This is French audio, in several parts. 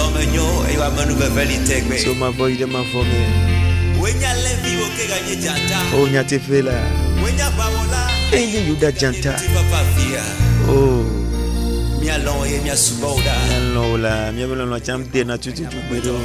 So ma voix de ma famille. Oh nyate fela. Eyi yuda janta. Oh. Mialon la, mialon la chamte na tutu bedo.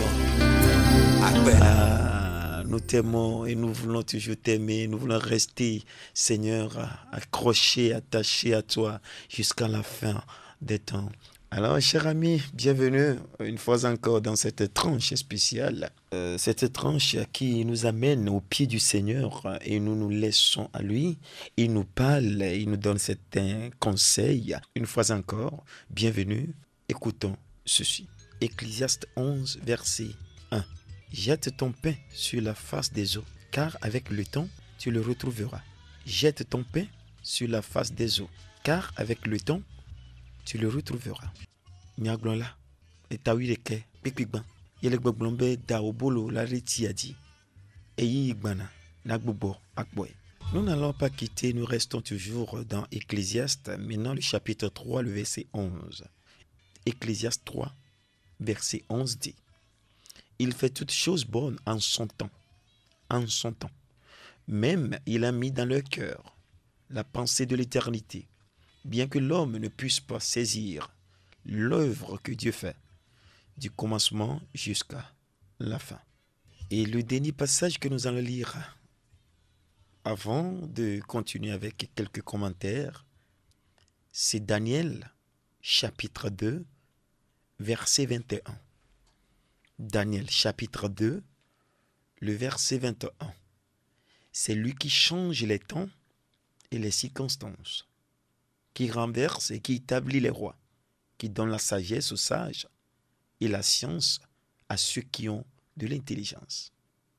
Nous t'aimons et nous voulons toujours t'aimer. Nous voulons rester, Seigneur, accrochés, attachés à toi jusqu'à la fin des temps. Alors, chers amis, bienvenue une fois encore dans cette tranche spéciale. Cette tranche qui nous amène au pied du Seigneur et nous nous laissons à lui. Il nous parle, il nous donne certains conseils. Une fois encore, bienvenue. Écoutons ceci. Ecclésiaste 11, verset 1. Jette ton pain sur la face des eaux, car avec le temps, tu le retrouveras. Jette ton pain sur la face des eaux, car avec le temps, tu le retrouveras. Miaglon la, et tawireke, pikpikban, yelek blombe da obolo la retiadi, et yigbana, nagbobo akboy. Nous n'allons pas quitter, nous restons toujours dans Ecclésiaste, maintenant le chapitre 3, le verset 11. Ecclésiaste 3, verset 11 dit. Il fait toutes choses bonnes en son temps. En son temps. Même il a mis dans leur cœur la pensée de l'éternité, bien que l'homme ne puisse pas saisir l'œuvre que Dieu fait, du commencement jusqu'à la fin. Et le dernier passage que nous allons lire, avant de continuer avec quelques commentaires, c'est Daniel, chapitre 2, verset 21. Daniel chapitre 2, le verset 21. C'est lui qui change les temps et les circonstances, qui renverse et qui établit les rois, qui donne la sagesse aux sages et la science à ceux qui ont de l'intelligence.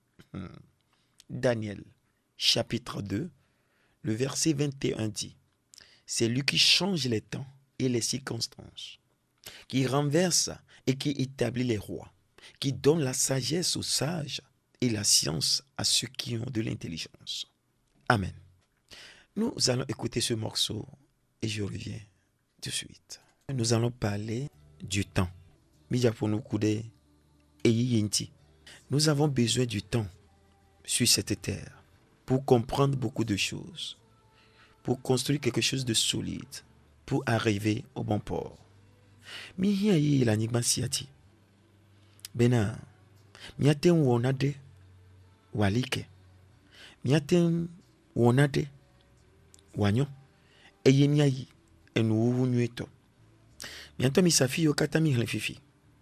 Daniel chapitre 2, le verset 21 dit, c'est lui qui change les temps et les circonstances, qui renverse et qui établit les rois, qui donne la sagesse aux sages et la science à ceux qui ont de l'intelligence. Amen. Nous allons écouter ce morceau et je reviens tout de suite. Nous allons parler du temps. Nous avons besoin du temps sur cette terre pour comprendre beaucoup de choses, pour construire quelque chose de solide, pour arriver au bon port. Bena, miaten wonade walike, miaten wonade wanyo, eye miayi enuwu nueto. Mianto misafi yokata mi fifi.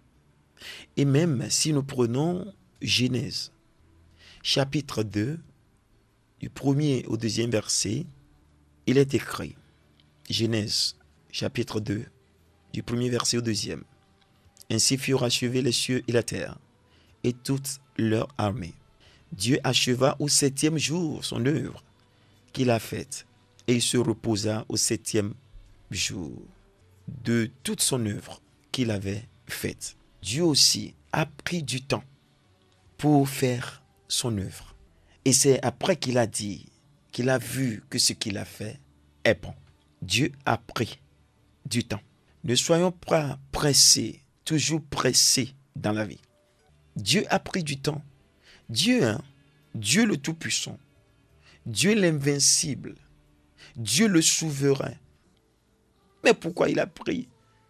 Et même si nous prenons Genèse, chapitre 2, du premier au deuxième verset, il est écrit, Genèse, chapitre 2, du premier verset au deuxième. Ainsi furent achevés les cieux et la terre, et toute leur armée. Dieu acheva au 7e jour son œuvre qu'il a faite, et il se reposa au 7e jour de toute son œuvre qu'il avait faite. Dieu aussi a pris du temps pour faire son œuvre. Et c'est après qu'il a dit, qu'il a vu que ce qu'il a fait est bon. Dieu a pris du temps. Ne soyons pas pressés, toujours pressés dans la vie. Dieu a pris du temps. Dieu le Tout-Puissant, Dieu l'invincible, Dieu le souverain. Mais pourquoi il a pris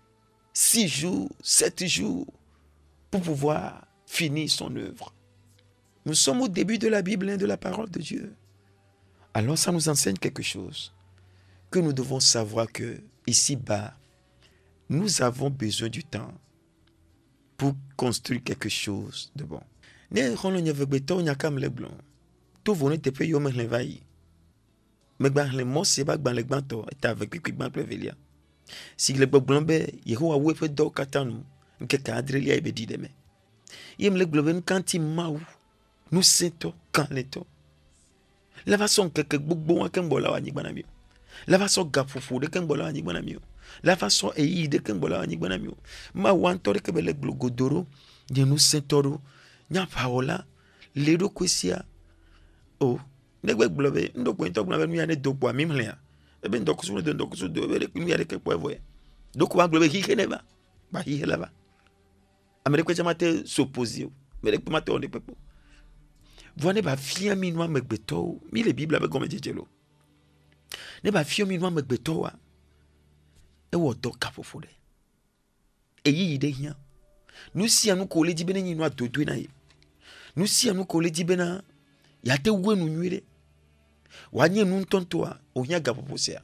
6 jours, 7 jours pour pouvoir finir son œuvre? Nous sommes au début de la Bible, de la parole de Dieu. Alors ça nous enseigne quelque chose, que nous devons savoir que ici-bas, nous avons besoin du temps pour construire quelque chose de bon. Ne rolo nye vegbeto nya kam le blon. To vone te pe yo me levai. Me gba le mo se ba gba le gba to eta avec pi gba plevelia. Si le blon be Yehowa we pe do katanu nke ka adrelia e be di deme. Yem le globen kanti mau. Nous sento kan le to. La façon que gbogbo wa kan bola wa nyigba na mi. La façon gafufu de kan bola wa nyigba na mi. La façon e de kan bola wa nyigba na mi. Ma wan to de ke be le glogodoro, ye nous sentoro. Nya paola ledo kwesia o negbe globe ndo kwento globe mi ane do kwa mimlea ebe ndo kusu do ebe mi ane ke poevo do kwa globe hi keneba ba hi helaba Amérique jamate s'opposer. Amérique mate on est pas. Voilà ba fia mi no megbeto, mi le Bible avec comme djelo. Ne ba fia mi no megbeto wa. E wo do kapofo de. E yi de hia. Nu si anu ko le di bena nyinu adodo na ye. Nu si anu ko le di bena ya te wo nu nwire. Wa nye nu ntonto a ohia gapofo se.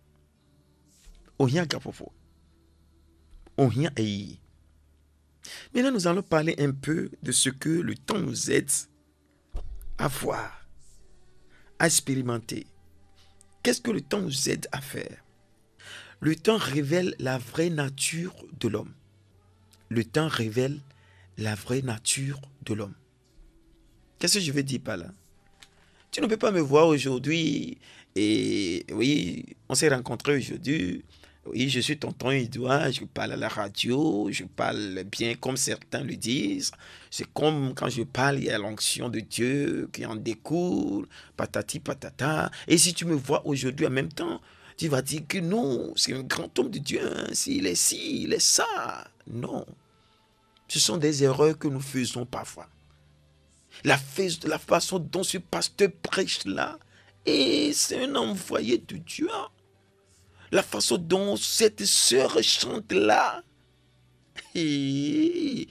Ohia gapofo. Ohia e yi. Maintenant, nous allons parler un peu de ce que le temps nous aide à voir, à expérimenter. Qu'est-ce que le temps nous aide à faire? Le temps révèle la vraie nature de l'homme. Le temps révèle la vraie nature de l'homme. Qu'est-ce que je veux dire par là? Tu ne peux pas me voir aujourd'hui et oui, on s'est rencontrés aujourd'hui. Oui, je suis tonton Edouard, je parle à la radio, je parle bien comme certains le disent. C'est comme quand je parle, il y a l'onction de Dieu qui en découle, patati patata. Et si tu me vois aujourd'hui en même temps, tu vas dire que non, c'est un grand homme de Dieu, hein. S'il est ci, il est ça. Non. Ce sont des erreurs que nous faisons parfois. La façon dont ce pasteur prêche là, et c'est un envoyé de Dieu. La façon dont cette sœur chante là, c'est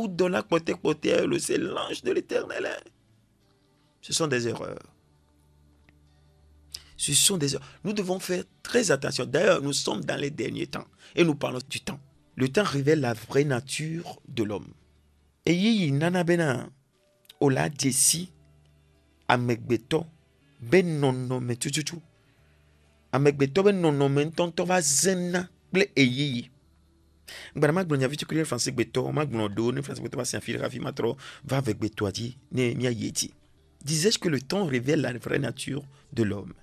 l'ange de l'Éternel. Ce sont des erreurs. Ce sont des erreurs. Nous devons faire très attention. D'ailleurs, nous sommes dans les derniers temps et nous parlons du temps. Le temps révèle la vraie nature de l'homme. Et yi nana bena ola desi amegbeto ben nono me tututu. Amegbeto ben nono me tonto va zena ple eyi. Ngbara magblon ya vitu kule français beto magblon do ne français beto va s'infiltrer rafi matro va avec beto adi ne mia yeti. Disais-je que le temps révèle la vraie nature de l'homme.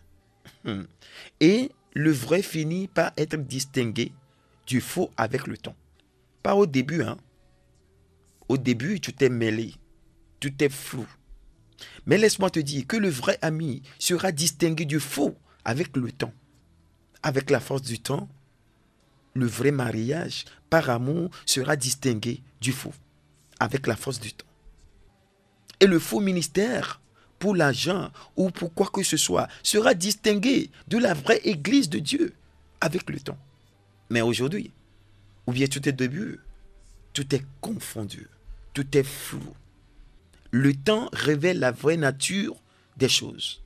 Et le vrai finit par être distingué du faux avec le temps. Pas au début, hein. Au début, tout est mêlé, tout est flou. Mais laisse-moi te dire que le vrai ami sera distingué du faux avec le temps. Avec la force du temps, le vrai mariage, par amour, sera distingué du faux. Avec la force du temps. Et le faux ministère, pour l'argent ou pour quoi que ce soit, sera distingué de la vraie église de Dieu avec le temps. Mais aujourd'hui, ou bien tout est début, tout est confondu, tout est flou. Le temps révèle la vraie nature des choses.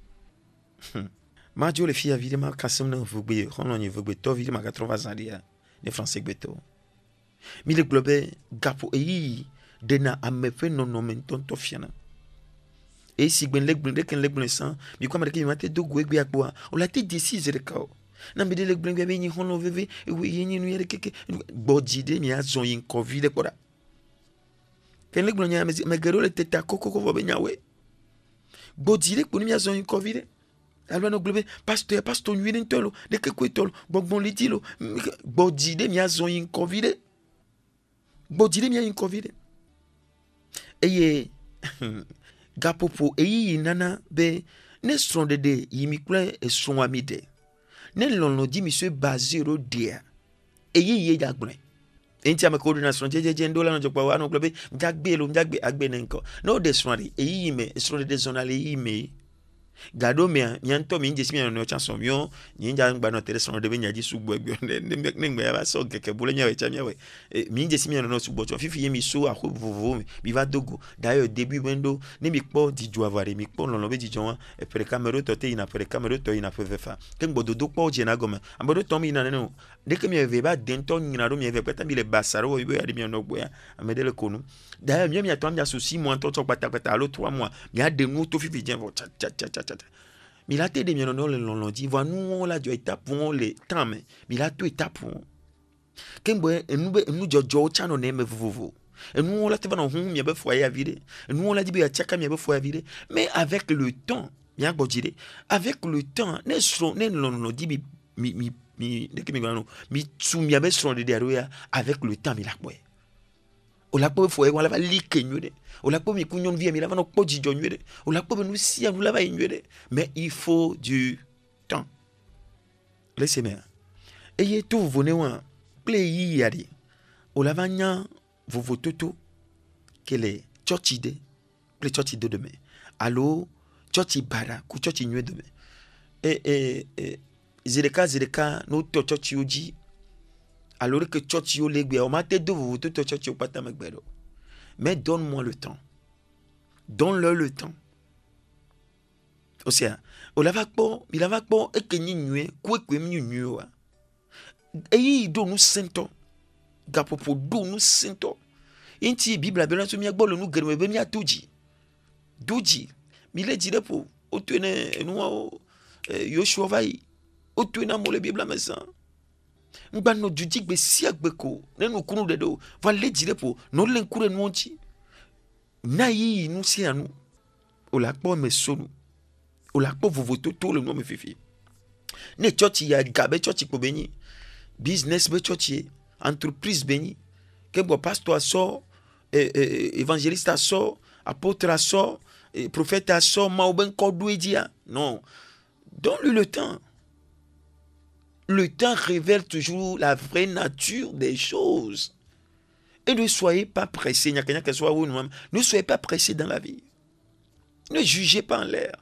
Madio les filles évidemment kasem na vugbe on y vugbe to évidemment 80 ans dia les français beto. Mi le globe gapo eyi dena amefe nono menton to fiana. Et si ben legblin de ken legblin san mi kwa mareke mate do gwegbe akwa o la te decise de ka. Na mi de legblin be ni hono veve e we yin nu yere keke bodide mi azon yin covid ko da. Ken legblin ya me gero le teta kokoko vo be nyawe. Bodide ko mi azon yin covid. Alors no globe pasteur nuit ntolo de ke ko tolo bogbon litilo bodide mi azon yin covid. Bodide mi yin covid. Eye gapopo eyi nana be ne stronde de yimikule e son amide ne lono di monsieur bazero dia eyi ye jagbon enti am coordination jeje ndola no jokwa wa no globe njagbe agbe nenko no de sonari eyi me stronde de zonale yi me gado me nyanto mi njesi mi no chanson mio nyinja ngba no teleson de benya ji sugbo egbe ne ngba ya ba so keke bole nya we chamia we mi njesi mi no sugbo cho fifi mi so akovovo mi va dogo d'ailleurs début wendo ne mi po di joavare mi po lolo be di jon e per camera to te ina per camera to ina fe fa ken bodo do po je na goma ambodo to mi na no de ke mi ve ba dento nyina do mi ve peta mi le basaro wo be ya de mi no gbo ya amedele konu d'ailleurs mi atom ya so 6 mois to pata alo 3 mois mi a de nous to fifi jen vo cha. Mais la tête de bien on dit voilà nous la joie étape pour les temps mais la tout étape pour kembo nous jojo chano ne me vovo et nous la te va no hum ya be foyer vide et nous la dit be chaka mi be foyer vide mais avec le temps bien godire avec le temps ne so ne non dit mi de que mi gano mi tu mi be so de derrière avec le temps mi la boy o la po foyer wala va like nyude o la po mi kunyon vie mi la va no po jijo nyude o la po nous si nous la va nyude mais il faut du temps laissez-moi et tout vous venez wa play yadi o la va nya vovo toto que les churchide, les churchide demain. Allo, churchi bara, ku churchi nyue demain. Zireka, no to churchi oji. Alors que churchi o legbe, o mate do vous to churchi o pata magbero. Mais donne-moi le temps. Donne-leur le temps. Osea, il a pas et que ni nué, quoi que mi nué. Et il do nous sento. Gapopo do nous sento. Inti Bible bela so mi agbolo nu germe be mi atoji. Doji. Mi le dire pour o tuene no Yoshua vai. O tuena mo le Bible mesa. Ngba no juji gbe si agbeko. Ne no kunu de do. Va le dire pour no len kure nu onchi. Na yi nu si anu. O la po me sonu. O la po vovoto to le no me fifi. Ne church ya gabe church ko beni. Business be church entreprise beni. Que bon pasteur so évangéliste a so, apôtre a so, prophète a so, maoben kodou dia. Non. Donne-lui le temps. Le temps révèle toujours la vraie nature des choses. Et ne soyez pas pressés. Ne soyez pas pressés dans la vie. Ne jugez pas en l'air.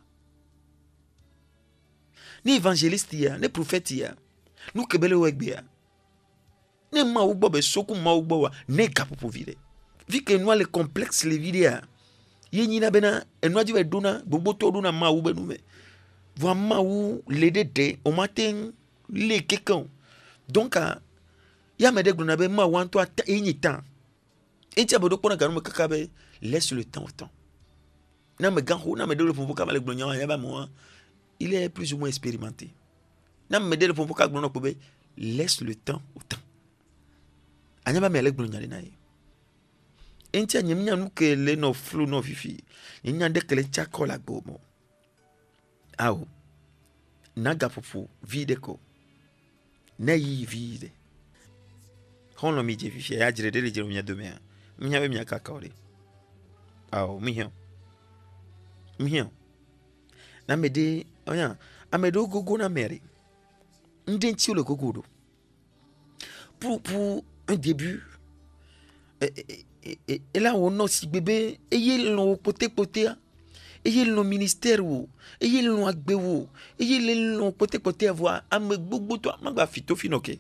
Ni évangéliste ya, ni prophète ya, nous kebele wegbea. Ne maoubo be soku maoubo wa, ne gapo pour vide. Vu que nous les complexes les vidéos, yénina bena, et nous dit dona, bobo to dona maoube nous me. Voix maou les dédés au matin les quelqu'un. Donc ya me de glunabe maou toi yéni temps. Et tiens bodo pona ganou me kakabe, laisse le temps au temps. Na me ganho na me de le pompo kama le glonyan ya ba moi. Il est plus ou moins expérimenté. Na me de le pompo kama glonyan kobe, laisse le temps au temps. Anya ba me le glonyan na ye. Entia nyemnya nuke le no flu no fifi. Nyemnya ndeke le chako la gomo. Ao. Naga popo vide ko. Na yi vide. Hono mi je fifi ya jire dele jire mnya dome. Mnya be mnya kakore. Ao mihion. Mihion. Na mede oya amedo gogo na mere. Ndenti le gogo do. Pour un début et là on a aussi bébé et il no poté et il no ministère ou et il no agbe ou et il no poté avoir am gbogbo to magba fito finoke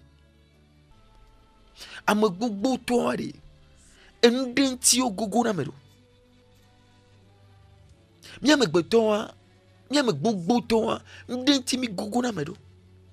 am gbogbo to ari endenti ogogo na mero mi am gbe to wa mi am gbogbo to wa endenti mi gogo na mero.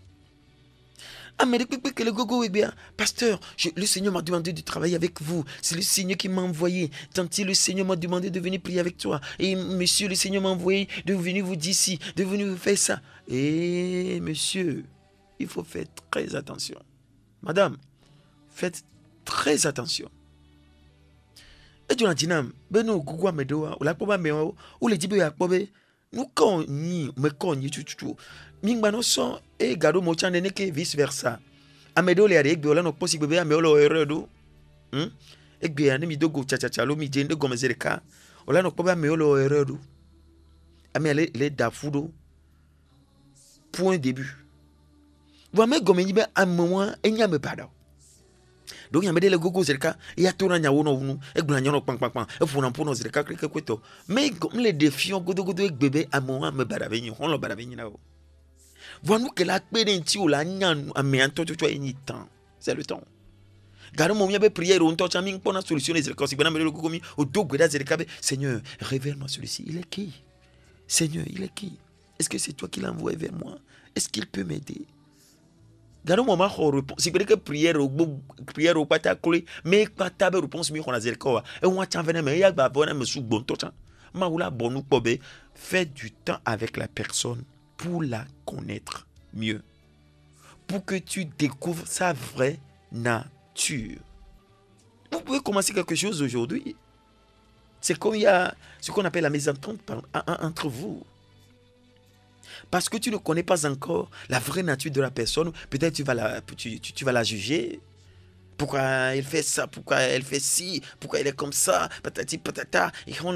Pasteur, le Seigneur m'a demandé de travailler avec vous. C'est le Seigneur qui m'a envoyé. Tanti, le Seigneur m'a demandé de venir prier avec toi. Et monsieur, le Seigneur m'a envoyé de venir vous dire ci, de venir vous faire ça. Et monsieur, il faut faire très attention. Madame, faites très attention. Et tu l'as dit, beno gugwa medoa, ou la poba meo, ou le dibe ya pobe, nous konni, me konni, tu. Mingbano son et gado mochan neke vice versa. Amedo le arek be olano posi bebe ameolo eredo. Egbe anemi dogo cha lo mi jende gomezereka. Olano poba ameolo eredo. Amele le dafudo. Point début. Voime gomeni be amwa enya me pada. Donc il y a des gogo zerka, il y a tout ranya wono wunu, egbuna nyono pang e funa pono zerka krike kweto. Mais comme les défiants godo ek bébé amwa me baraveni, on lo baraveni na o. Voyons que la pédenti ou la nyan améanto tu as une temps. C'est le temps. Garo mo miabe prière on touche aming pona solutionner c'est comme si bana me le kokomi au dogo da zerka. Seigneur, révèle-moi celui-ci. Il est qui? Seigneur, il est qui? Est-ce que c'est toi qui l'as envoyé vers moi? Est-ce qu'il peut m'aider? Garo mo ma ho réponse. Si que prière au pata kole, mais pata be réponse mi kona zerka. Et on tient venir mais ya ba bona me sou bon touch. Ma oula bonu pobe, fais du temps avec la personne pour la connaître mieux, pour que tu découvres sa vraie nature. Vous pouvez commencer quelque chose aujourd'hui. C'est comme il y a ce qu'on appelle la mésentente entre vous. Parce que tu ne connais pas encore la vraie nature de la personne, peut-être tu vas la juger. Pourquoi elle fait ça? Pourquoi elle fait ci? Pourquoi elle est comme ça? Patati patata.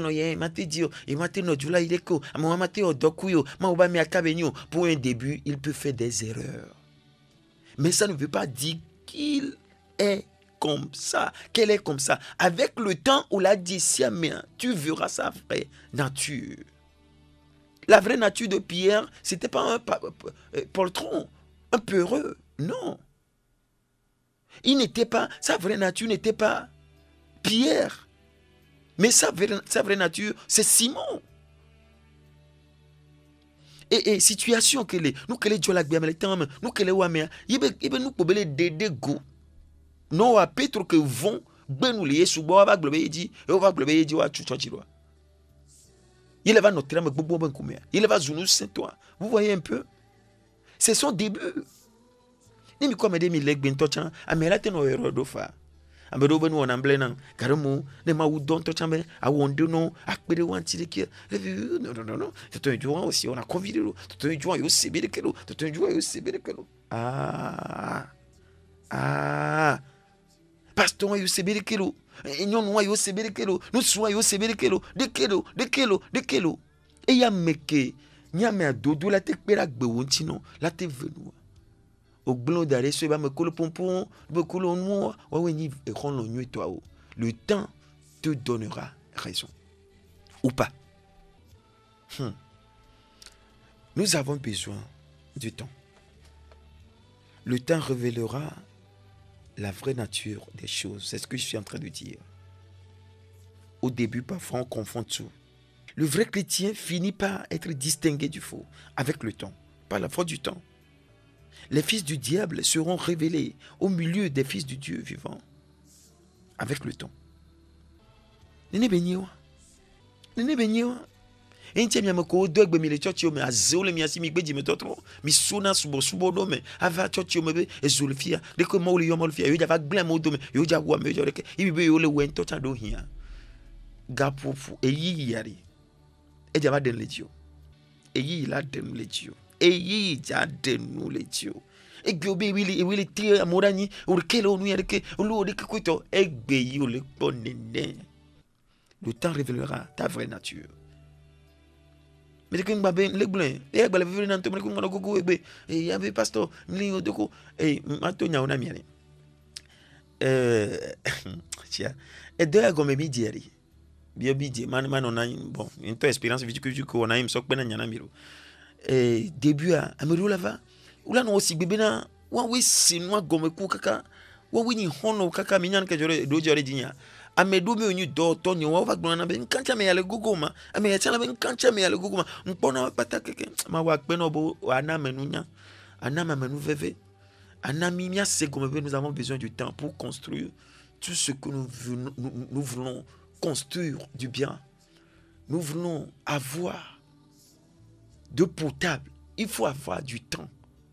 Pour un début, il peut faire des erreurs. Mais ça ne veut pas dire qu'il est comme ça, qu'elle est comme ça. Avec le temps, on l'a dit, tu verras sa vraie nature. La vraie nature de Pierre, ce n'était pas un poltron, un peureux, non. Il n'était pas, sa vraie nature n'était pas Pierre. Mais sa vraie nature, c'est Simon. Et situation que les nous que les Dieu la bien mais temps nous que les wamea ibe nous pobele dede go non à Pétro que vont ben nous les sous bois va glober dit et on va glober dit wa chuchochiro. Il va notre âme bobo ben combien. Il va zunu saint toi. Vous voyez un peu? C'est son début. Ni mi comme des mille ben tochan amela teno hero do fa. Amedo ben won amblena karamu ne ma udon tochan a wonde no akpere wanti de ki non c'est un jour aussi on a convidé c'est un jour yo sebe de kelo c'est un jour yo sebe de kelo pasteur yo sebe de kelo nyon yo sebe de kelo nous so yo sebe de kelo de kelo et ya meke nyame adodo la te kpera gbe wonti no la te venu au glon d'arrêt ce va me coller pompon me coller noir le temps te donnera raison ou pas. Nous avons besoin du temps. Le temps révélera la vraie nature des choses. C'est ce que je suis en train de dire. Au début, parfois, on confond tout. Le vrai chrétien finit par être distingué du faux avec le temps, par la faute du temps. Les fils du diable seront révélés au milieu des fils du Dieu vivant avec le temps. Nene benyewa. Enche mi amako dogbe mi le church me azole mi asi mi gbeji me totro mi suna subo do me ava church me be ezulfia de ko mo le yo mo fia yo ja va gblem o do me yo ja wa me yo reke ibi be yo le wen to do hia gapofu eyi yari e ja va den lejo eyi la den lejo eyi ja den nu lejo egbe obi wili ti amorani orkele onu yereke olu de kwito egbe yi o le po nene. Le temps révélera ta vraie nature. Mais que mbabe le blanc et gba le vivre dans tombe ko ngano gogo egbe e ya be pastor mli odoko e mato nya ona miane tia e de agome mi dieri bi di man ona bon into expérience vécu que on a im sok bena nya na miro début a ameru lava ula no si bebe na wa we sinwa gome ku kaka wa we ni hono kaka minyan ke jore do jore dinya amedu me onyu do to ni wa gbon na be nkancha me yale guguma ame ya chala be nkancha me yale guguma mpona pata keke ma wa pe no bo ana menunya ana ma menu veve ana mi mia se comme nous avons besoin du temps pour construire tout ce que nous voulons construire du bien. Nous voulons avoir de potable. Il faut avoir du temps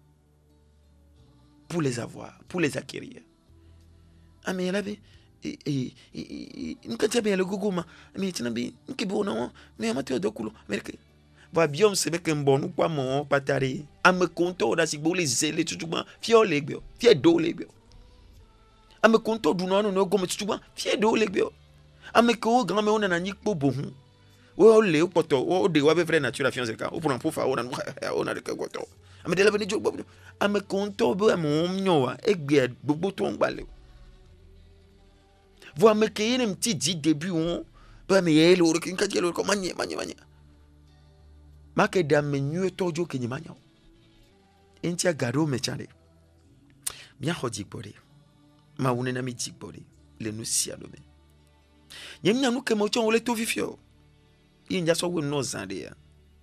pour les avoir, pour les acquérir. Ah mais là nkancha be le guguma mais tina bi nkibo na mais amateur dokulo mais va bien se be kembonu kwa mo patari ame konto da sigbo le zele tutuma fio legbe fie do legbe ame konto du no no gomo tutuma fie do legbe ame ko grand me ona na nyikpo bohu o le poto o de wa be vraie nature la fiance ka o pour fa ona de goto ame de la beni jogbo ame konto be mo nyowa egbe gbogbo to ngbale. Vous me créez un petit dit début on peut me yelo le kin kaje le ko manye ma ke da menyu tojo ke nyimanya entia garo me chale bien hoji bore ma wune na mi jibore le no sia do me nyemnya no ke mo chon le to fifio inja so we no zande ya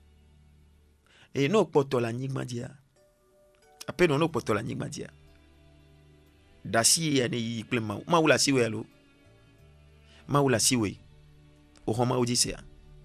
e no poto la nyigma dia ape no poto la nyigma dia dasi ya ne yi plema ma wula si we lo maula siwe o homa odisea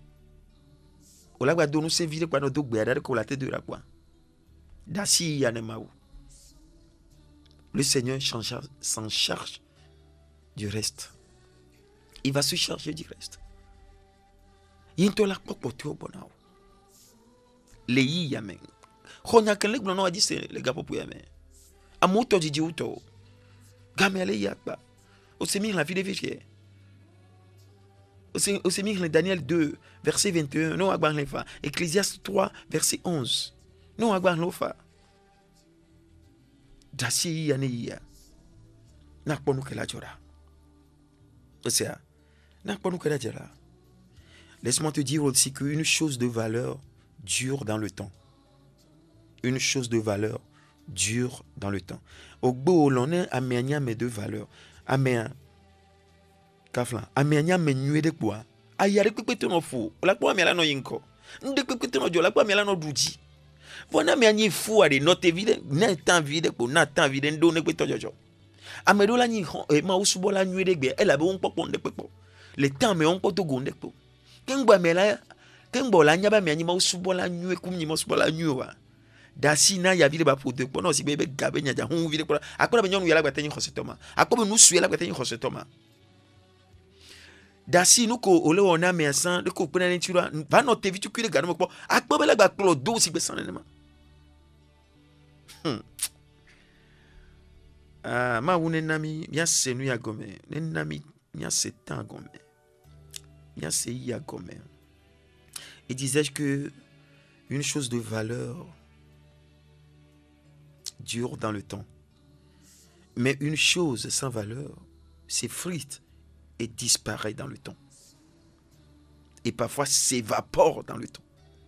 o la gba do nu se vire kwa no do gbe adare ko la te de ra kwa dasi ya ne maou. Le Seigneur s'en charge du reste. Il va se charger du reste. Yinto la popote o bonao le yi ya men khonya kan le gbo no adi se le gapo pu ya men amoto didi uto gamele ya pa o se mi la vie de vie. Aussi mis Daniel 2, verset 21, non agbar lefa. Ecclésiaste 3, verset 11. Non agbar lofa. Dasi yaneya. n'a pas nous que la jora. C'est ça. N'a pas nous que la jora. Laisse-moi te dire aussi qu'une chose de valeur dure dans le temps. Une chose de valeur dure dans le temps. Au bout, l'on est aménia mais de valeur. Aménia. Kafla. Aménia mais nué de quoi? Ayare pépé no fou. La quoi mais la no yinko. Nde pépé no jo la quoi mais la no douji. Voilà mais ani fou à de note vide. N'a temps vide pour n'a temps vide ndo ne pépé jojo. Amedo la ni ma usubo la nué de gbe. Elle a bon pop de pépé. Le temps mais on peut to gonde po. Kengba mais la kengbo la nyaba mais ani ma usubo la nué kum ni ma usubo la nué wa. Dasi na ya vile ba pour de pono si bebe gabe nya ja hu vile ko akola benyon yala gbatenyi khosetoma akobe nu su yala gbatenyi khosetoma dasi nu ko ole ona me san de ko pena ni tira va no te vitu kire ganu mo akobe la gba klo do si be sanema ma wune nami ya senu ya gome ne nami ya setan gome ya se ya gome. Et disais-je que une chose de valeur dure dans le temps. Mais une chose sans valeur s'effrite et disparaît dans le temps. Et parfois s'évapore dans le temps.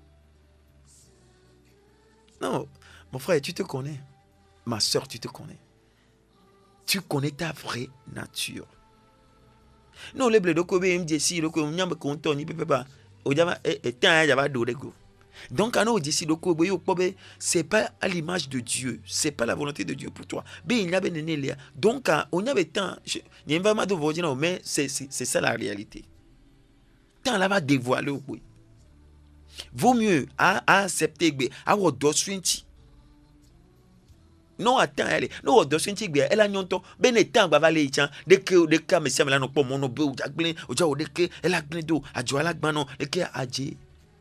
Non, mon frère, tu te connais. Ma soeur, tu te connais. Tu connais ta vraie nature. Non, les bleus de Kobe, me dit si, le Kobe, n'y a pas content, n'y peut pas. Au Java, et tant, il y a de go. Donc, quand on dit si c'est pas à l'image de Dieu, c'est pas la volonté de Dieu pour toi. Donc, on avait tant, il y a un de mais c'est ça la réalité. Tant là va dévoiler. Vaut mieux à accepter, à redossuinti. Non, attends, allez, non, redossuinti, elle a nyonto, ben et tant, bavalé, tiens, dès que mes sœurs, là, pas mon obé, ou d'aglin, ou déjà, dès que elle a gnedo, à Joala Gbanon, et que a dit.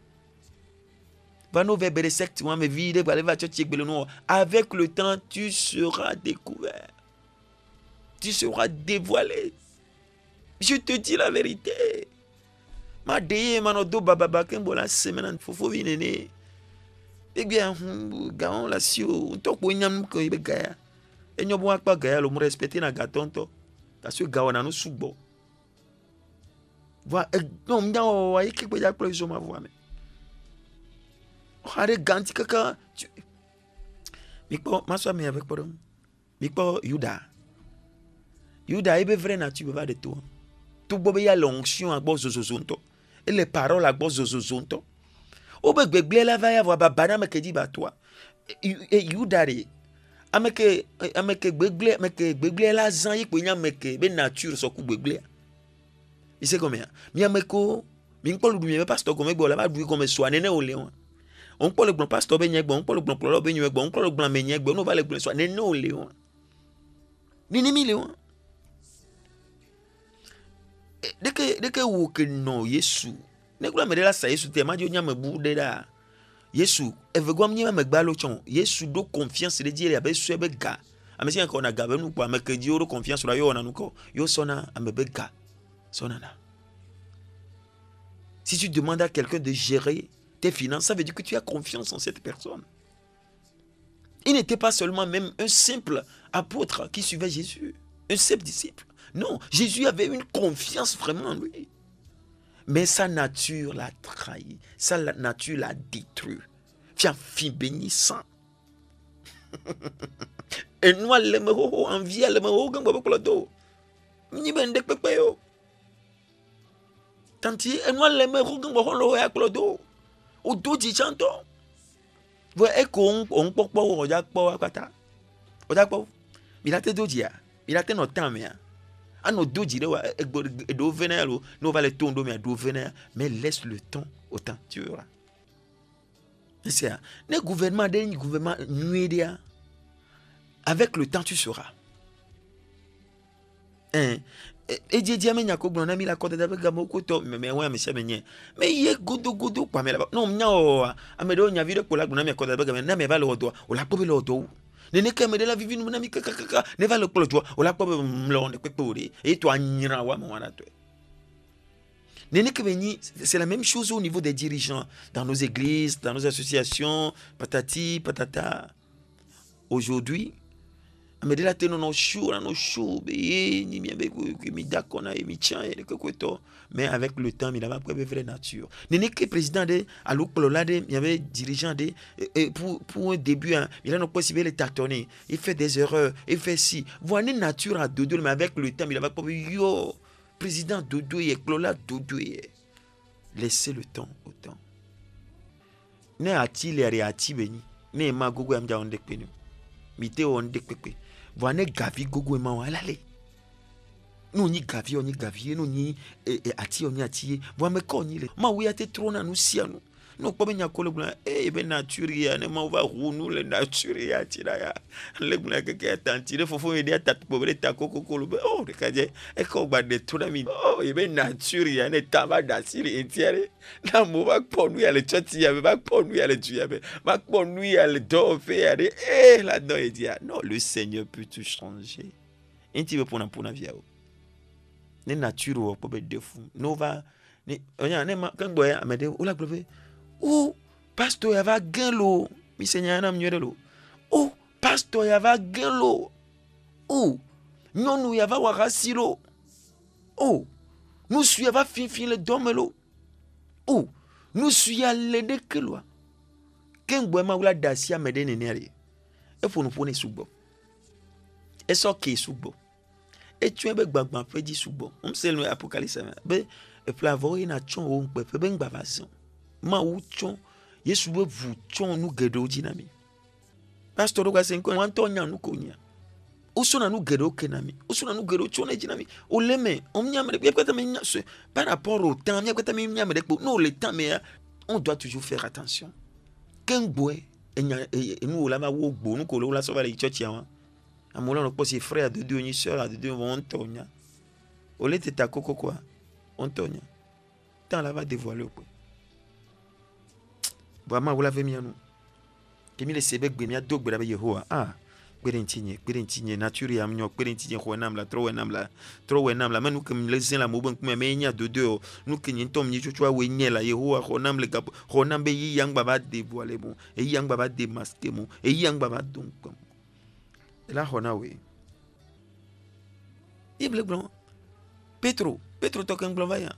Avec le temps, tu seras découvert. Tu seras dévoilé. Je te dis la vérité. Ma deye manodo bababa kembola semaine fofo vinene. Eh bien, gaon la sio, to ko nyam ko ibe gaya. Enyo bo akpa gaya lo mo respecter na gatonto. Parce que gaona no subo. Voilà, non, m'dao wa ikpe ja pro iso ma voix mais. Hare ganti kaka. Mikpo maswa me avec pardon. Mikpo Yuda. Yuda ebe vrai nature va de toi. Tout bobe ya l'onction à bo zozozonto. Et les paroles à bo zozozonto. Obe gbegle la va ya voir babana me ke di ba toi. Et Yuda re. Ameke gbegle la zan yi ko nya meke be nature so ku gbegle. Il sait combien. Mi ameko mi nkpolu du mi pasteur comme gbo la ba du comme so anene o leon. On peut le blanc pasteur ben yegbo, on peut le blanc plolo ben yegbo, on peut le blanc men yegbo, on va le blanc soit nene o leon. Ni mi leon. Dès que wo que non Yesu. Ne gula me de la sa Yesu te ma di onya me bu de da. Yesu, e veut gwa me gba lo chon. Yesu do confiance de dire abe su ebe ga. Amesi en ko na ga be nu kwa me ke di oro confiance la yo na nu ko. Yo sona amebe ga. Sona na. Si tu demandes à quelqu'un de gérer tes finances, ça veut dire que tu as confiance en cette personne. Il n'était pas seulement même un simple apôtre qui suivait Jésus, un simple disciple. Non, Jésus avait une confiance vraiment en lui. Mais sa nature l'a trahi, sa nature l'a détruit. Tiens, fille bénissant. Et nous, l'aimerons, envie, l'aimerons, comme vous le dos. Ni ben de pépéo. Tanti, et nous, l'aimerons, comme vous le dos. Au dos du chanton. Vous voyez qu'on peut pas au Japon à Kata. Au Japon, il a été dodia. Il a été notre temps, mais à nos doji, et d'où venir, nous va le tourner, mais d'où venir, mais laisse le temps au temps, tu verras. C'est ça. Le gouvernement, le gouvernement, avec le temps, tu seras. Et Dieu dit, mais il y a qu'on a mis la corde d'avec Gamo Koto, mais ouais, monsieur Meunier. Mais il y a goudou, quoi, mais là-bas. Non, non, Amédo, il y a vu pour la Gunami à corde d'avec Gamo, mais va le retour, ou la pauvre le retour. Ne n'est qu'à me de la vie, mon ami, ne va le clôture, ou la pauvre m'londe, et toi, n'ira, wa, mon anato. C'est la même chose au niveau des dirigeants, dans nos églises, dans nos associations, patati, patata. Aujourd'hui, Mais de la tête non chaud ni mi dakona et mi tient et que quoi. Mais avec le temps, il a pas vraie nature. N'est que président de à l'oplola de, il y avait dirigeant de pour un début, hein, il a non possible les tâtonner. Il fait des erreurs, il fait si. Voilà une nature à dodo, mais avec le temps, il a pas yo président dodo et clola dodo et laissez le temps au temps. Ne a-t-il et a-t-il béni? Ne ma gogo amja on dekpenu. Mité on dekpepe. Voilà gavi gogo ma walale. Nous ni gavi on ni gavi nous ni ati on ni ati. Voilà me koni le. Ma oui ate trona nous sianu. Nous pas bien kolo bla ben nature ya ne ma va nous le nature ya tira ya. Le bla que tanti le fofo aider ta pobre ta koko kolo. Oh de kaje e ko gba de trona mi. Oh ben nature ya ne taba dasiri entiere. Na mo va pour nous ya le choti ya va pour nous ya le tu ya va pour nous ya le do faire là-dedans il dit non le Seigneur peut tout changer. Un petit peu pour na via. Ne nature ou pas de fou. Nova ne onya ne ma kan boya amede o la glove. Oh, pasteur, il va gagner l'eau. Mi Seigneur, il va l'eau. Oh, pasteur, il va gagner l'eau. Oh, non, il va warasi l'eau. Oh, nous suivons va fin le dôme l'eau. Oh, nous suivons aller de que l'eau. Qu'un bois ma oula dacia me donne énergie. Il faut nous prendre sous bon. Et ça qui est sous bon. Et tu es bagban fait dit sous bon. On sait le apocalypse. Ben, et puis avoir une action on peut faire ben bavation. Ma ou chon yesu be vu chon nu gedo jinami pastor do gasen ko wan to nya nu ko nya usuna nu gedo kenami usuna nu gedo chon jinami o leme on nya me kweta me nya par rapport au temps nya kweta me nya me non le temps mais on doit toujours faire attention ken boy enya nu la ma wo gbo nu ko lo la so ba le church ya amola no po si frère de Dieu ni sœur de Dieu on to nya o le teta koko quoi on to nya tant la va dévoiler quoi. Vraiment vous l'avez mis à nous. Kimi le sebek be mi adog be Yehowa. Ah, kwerentinye nature ya mnyo kwerentinye khonam la tro wenam la manu kem le zin la mobon kuma me nya dodo nu kenye tom ni chuchwa wenye la Yehowa khonam le gap khonam be yi yang baba dévoiler bon et yang baba démasquer mon et yang baba donc la khona we. Bible blanc. Petro to kan blanc ya.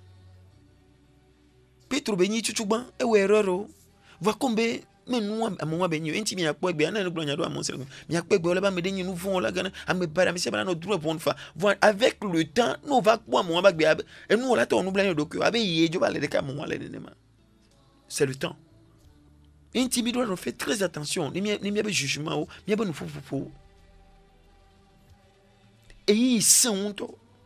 Petro be ni chuchuban e we erreur. Va combé mais nous à moment benyo enti mi akpo egbe na no glonya do amonsel mi akpo egbe ola ba medenyi nous vont la gana ame para mi se bana no droit pour fa voilà avec le temps nous va quoi moment ba gbe et nous la to nous blanyo do ko abe yejo ba le de ka moment le nenema c'est le temps enti bi doit faire très attention ni mi be jugement mi be nous fou et ils sont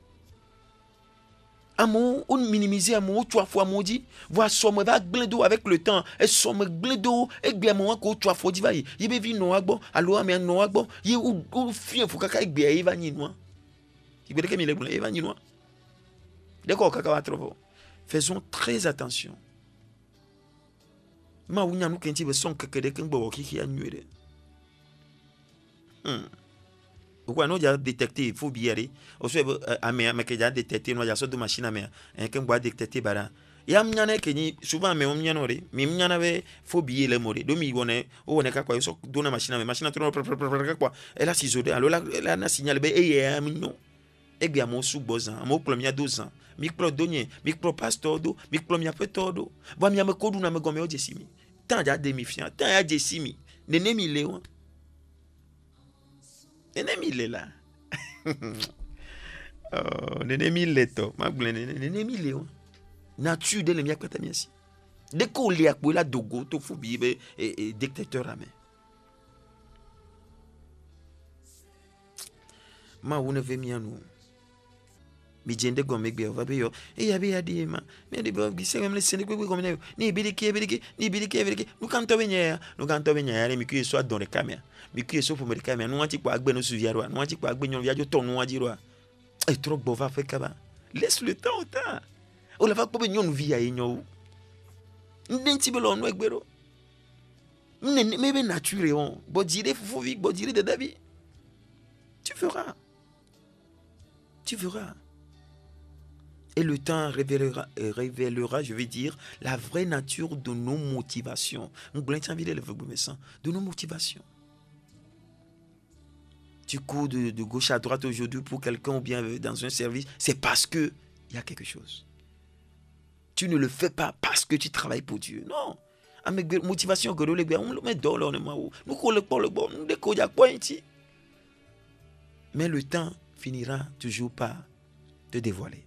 amour, on minimise amour, trois fois maudit, voir somme va gledo avec le temps, et somme gledo, et bien moi ko trois fois dit va y be vi no agbo, alors mais no agbo, y ou fien faut kaka egbe y va ni noa. Y be de kemi le bun y va ni noa. D'accord kaka va trop. Faisons très attention. Ma wunya nu kenti be son keke de kengbo ki ki annuere. Pourquoi nous avons détecté, il faut bien aller. Au fait, mais que j'ai détecté, nous avons deux machines à mer, et qu'on va détecter bara. Et à m'yana que ni souvent mais on m'yana ore, mais m'yana avait faut bien les mourir. Domi on est quoi, ils sont donné machine à mer, machine à tourner quoi. Elle a s'isolé, alors là, elle a signalé, et un mignon. Et bien mon sous bozan, mon premier 12 ans, micro donnier, micro pasteur do, micro mia petodo. Va m'yama kodu na me gomé o jesimi. Tant ya demi-fiant, tant ya jesimi. Nenemi léon. Nenemi le là. Oh, nenemi le to. Ma blé nenemi le. Nature de lemia kwata miasi. De ko li akpo la dogo to fu bi be dictateur ame. Ma wona ve mi anu. Mi jende gome gbe va be yo. E ya be ya di ma. Me de bo gi se me le sene gbe gome ne. Ni bidiki. Nu kan to be nya. Nu kan to be nya ya mi ku so adon de camera. Mi ku so pour me de camera. Nu wanti kwa agbe no su viaro. Nu wanti kwa agbe nyon viajo ton nu wajiro. E trop bo va fe kaba. Laisse le temps au temps. O la va ko be nyon via e nyon. Ndenti be lo no egbero. Me be nature on. Bo dire fofo vi, bo dire de David. Tu verras. Et le temps révélera, je vais dire, la vraie nature de nos motivations. De nos motivations. tu cours de gauche à droite aujourd'hui pour quelqu'un ou bien dans un service, c'est parce que il y a quelque chose. Tu ne le fais pas parce que tu travailles pour Dieu. Non. Avec motivation que le gars, on le met dans le nous collons pas le bon, nous décollons pas ici. Mais le temps finira toujours par te dévoiler.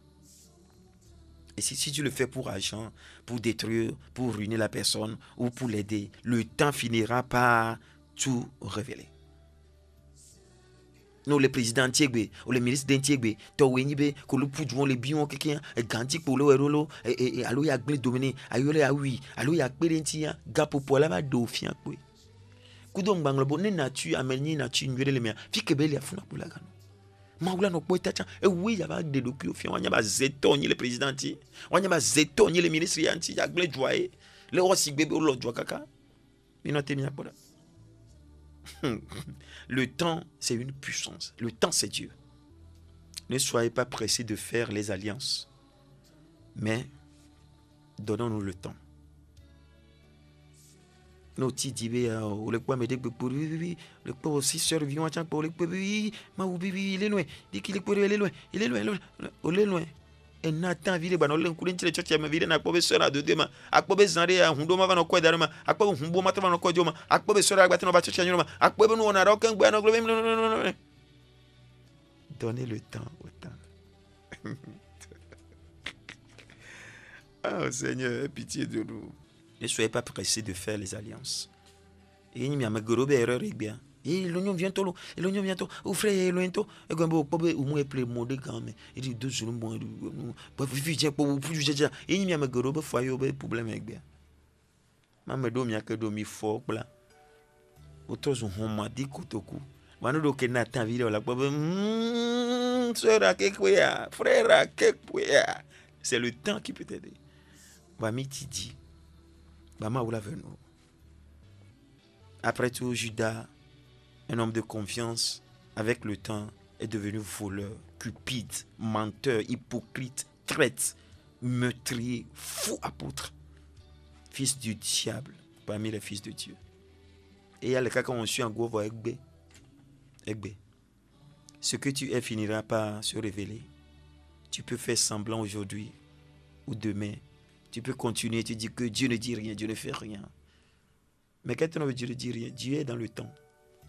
Et si tu le fais pour argent, pour détruire, pour ruiner la personne ou pour l'aider, le temps finira par tout révéler. Nous, les présidents Tiegbe, ou les ministres d'Antiegbe, Towenibe, que le poudron, les bions, quelqu'un, et Ganti, pour le héros, et allo ya glé dominé, ayole ya oui, allo ya pérentia, gapo pour la va dauphine, quoi. Koudon bang le bonnet nature, amené nature, une les mères, fi kebel ya funa pour la gano. Maoula no poeta, et oui, y a des documents, on y a zéton, les présidents, on y a zéton, les ministres, y a glé joie, le rossi bébé, l'autre joie caca. Mais non, t'es bien pour là. Le temps, c'est une puissance. Le temps, c'est Dieu. Ne soyez pas pressés de faire les alliances. Mais donnons-nous le temps. Nous disons, on le quoi, mais dès que le quoi aussi sœur vient à pour le quoi, ma ou bibi, il est loin. Dès qu'il est pour il est loin, il est loin, il est loin. Et Nathan vile bano le nkulen chile chochi ya mavile na akpobe sora de dema akpobe zanre ya hundo ma vano kwa daruma akpobe humbo mata vano kwa joma akpobe sora agbatino ba chochi nyoma akpobe no na roken gba no globe. Donnez le temps au temps. Oh Seigneur, pitié de nous. Ne soyez pas pressés de faire les alliances. Et il y a ma gorobe erreur bien. Et l'oignon vient tout, et l'oignon vient tout, ou frère et l'oignon tout, et quand vous pouvez au moins plus modé quand même. Il dit deux jours moins de, pour vivre pour plus déjà. Et il y a ma gorobe foyer au problème avec bien. Maman domi a que domi fort là. Autos on m'a dit kotoku. Manu do que Nathan vidéo la pobe. Sœur à frère à c'est le temps qui peut t'aider. Va miti dit. Maman ou la veut nous. Après tout, Judas, un homme de confiance, avec le temps, est devenu voleur, cupide, menteur, hypocrite, traître, meurtrier, fou apôtre, fils du diable parmi les fils de Dieu. Et il y a les cas quand on suit en gros Egbe. Ce que tu es finira par se révéler. Tu peux faire semblant aujourd'hui ou demain. Tu peux continuer, tu dis que Dieu ne dit rien, Dieu ne fait rien. Mais quand on veut Dieu ne dit rien, Dieu est dans le temps.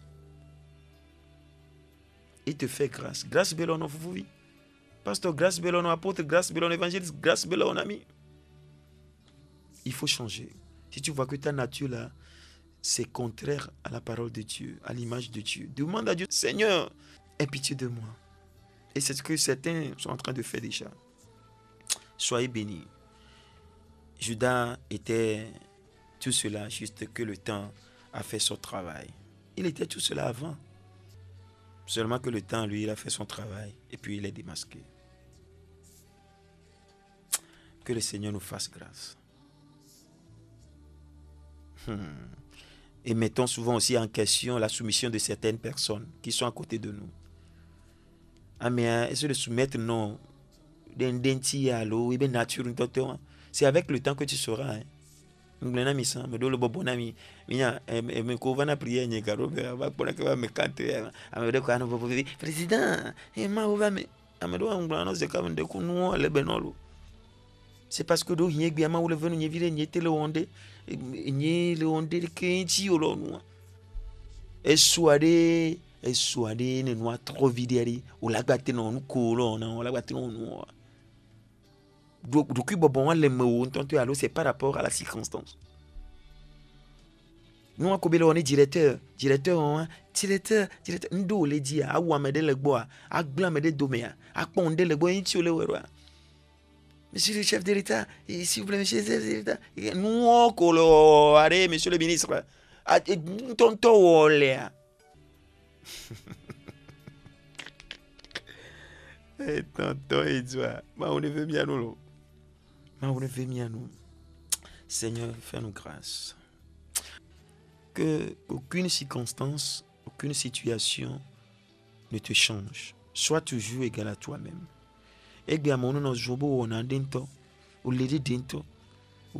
Il te fait grâce. Grâce bellon vous vie. Pasteur, grâce bellon apôtre, grâce bellon évangéliste, grâce bellon ami. Il faut changer. Si tu vois que ta nature là, c'est contraire à la parole de Dieu, à l'image de Dieu, demande à Dieu, Seigneur, aie pitié de moi. Et c'est ce que certains sont en train de faire déjà. Soyez bénis. Judas était tout cela, juste que le temps a fait son travail. Il était tout cela avant. Seulement que le temps, lui, il a fait son travail. Et puis il est démasqué. Que le Seigneur nous fasse grâce. Et mettons souvent aussi en question la soumission de certaines personnes qui sont à côté de nous. Ah mais est-ce que le soumettre, non. C'est avec le temps que tu sauras. Hein. Président, c'est parce que do hiye biama ou le venu nye vile nye tele onde nye le onde kenchi olonu esuade ne noa trop videri ou la gbatte non ko na la gbatte non donc bon le mo tonto allo c'est par rapport à la circonstance. Nous on kobele on est directeur ndo le dia a wa mede le gbo a gla mede domea a ponde le gbo inti ole wero. Monsieur le chef de l'État, s'il vous plaît, monsieur le chef de l'État, nous allez, monsieur le ministre, tonton Léa. Tonton Edouard, on ne veut bien nous. On ne veut bien nous. Seigneur, fais-nous grâce. Que aucune circonstance, aucune situation ne te change. Sois toujours égal à toi-même.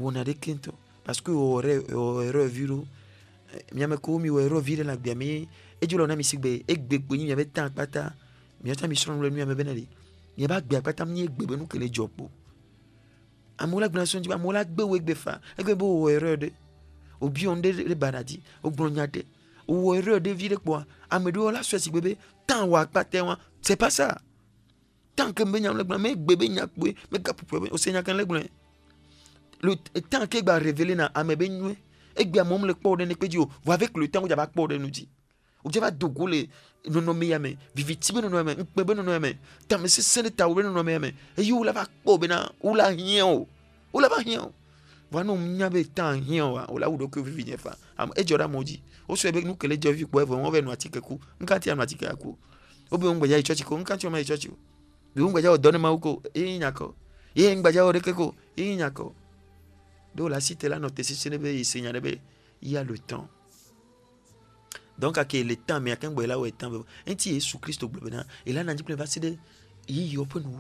Parce que Et Dieu l'a mis si bé, et bé, il y avait tant pata, mais attends, mission le nuit à me benali. Il y a pas de pata, il y a bé, nous que les jobs. Amola glanation, tu vas mola bé ou bé fa, et bé beau erreur de, au bionde les banadi, au glognade, ou erreur de vie de quoi, à me doit la soie bébé, tant ou à pate, c'est pas ça. Tant que me le blanc, mais bébé n'y a pas, mais capou, au Seigneur quand le blanc. Le temps qu'il va révéler na à me baigner, et bien mon le port de Nepedio, vous avec le temps où il y a pas port de nous dit. Où il y a dogo les non nommé yame, vivitime non nommé, bébé non nommé, tant mais c'est le taou non nommé, et you la va port bena, ou la rien, ou la va rien. Voilà non n'avait tant rien, ou la ou donc vivine fa. Am et jora moji. Au soit avec nous que les javis quoi, on va nous attiquer coup, on quand il y a attiquer à coup. Au bien on va y aller chercher coup, on quand tu m'as chercher. On va y aller donner ma ouko, et n'ako. Et on va y aller rekeko, et n'ako. Donc la cité là, notre Seigneur, il y a le temps. Donc, il y a le temps, mais il y a là où il y a le temps. Et il y a Jésus-Christ au globe. Et là, on a dit que il y a open où.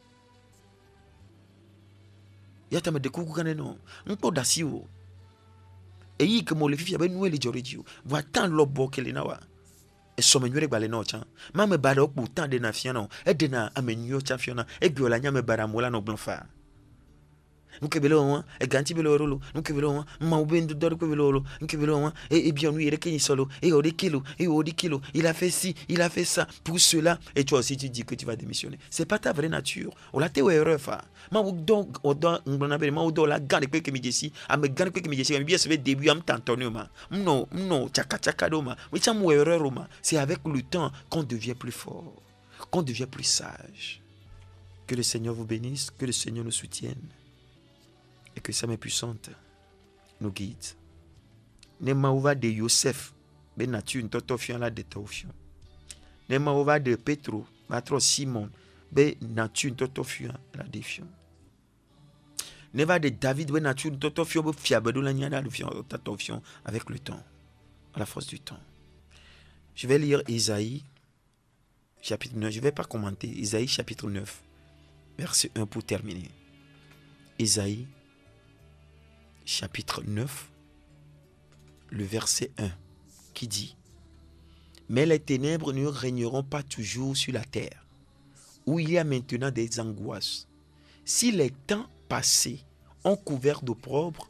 Il y a des coups qui sont un peu d'acier. Et il y a que les filles, nous les gens, voilà tant l'obbo que les nawa. Et somme nous les non chan. Ma me baro pour tant de nafiano. Et de na amenyo championa. Et biola nya me baramola no blanfa. Nuke belo e ganti belo rolo nuke belo ma ubendo dor ko belo nuke belo et bien lui il est solo et au 10 kilos et au 10 kilos il a fait ci il a fait ça pour cela et toi aussi tu dis que tu vas démissionner c'est pas ta vraie nature on la te erreur fa ma donc odo ngona be ma odo la gane pe que mi desi a me gane pe que mi desi bien se début am tantonio ma non chaka do ma oui ça mo erreur ma c'est avec le temps qu'on devient plus fort qu'on devient plus sage. Que le Seigneur vous bénisse, que le Seigneur nous soutienne et que sa main puissante nous guide. Ne mauva de Yosef, ben nature une totofion la détofion. Ne mauva de Petro, batro Simon, ben nature une totofion la défion. Ne va de David, ben nature une totofion, ben fiable de la niana totofion avec le temps, à la force du temps. Je vais lire Isaïe, chapitre 9, je ne vais pas commenter, Isaïe chapitre 9, verset 1 pour terminer. Isaïe chapitre 9, le verset 1, qui dit: mais les ténèbres ne régneront pas toujours sur la terre, où il y a maintenant des angoisses. Si les temps passés ont couvert d'opprobre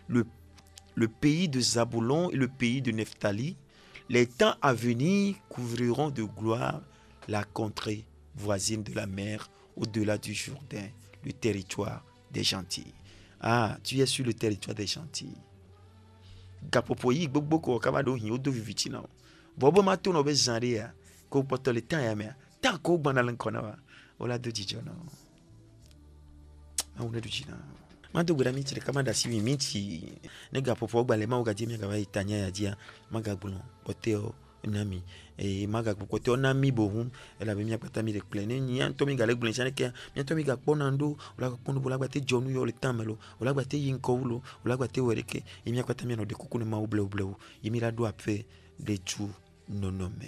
le pays de Zabulon et le pays de Nephtali, les temps à venir couvriront de gloire la contrée voisine de la mer, au-delà du Jourdain, le territoire des gentils. Ah, tu es sur le territoire des gentils. Gapopoyi gbogbo kamado hin odo viviti na. Bobo mato no be zanria ko potole tan ya me. Tan ko gbana lan kona wa. Ola do jijo na. Ma una do jina. Ma do gura miti kamada sivi miti. Ne gapopo gbale ma ugaji mi gawa itanya ya dia magagbulon. Oteo nami e magagbu kote onami bohum ela be mi akata mi replene ni anto mi gale gbulin chane ke mi anto mi gakponando ola gakpono bola gbate jonu yo le tamelo ola gbate yinko ulo ola gbate wereke e mi akata mi no de kukune ma oble e mi la do ape de tu nonome.